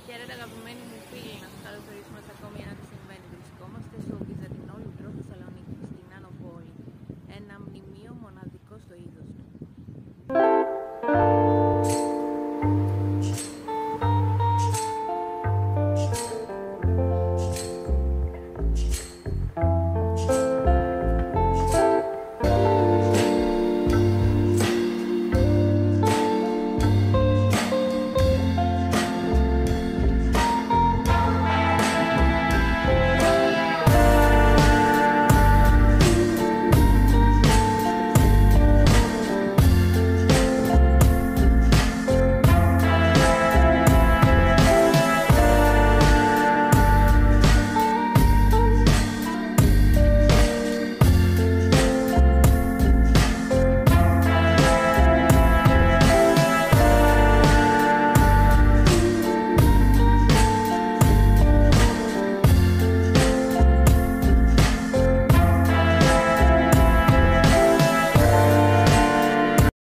Χαίρετε αγαπημένοι μου φίλοι, να σας καλωσορίσουμε σε ακόμη ένα τι συμβαίνει. Βρισκόμαστε στο Byzantine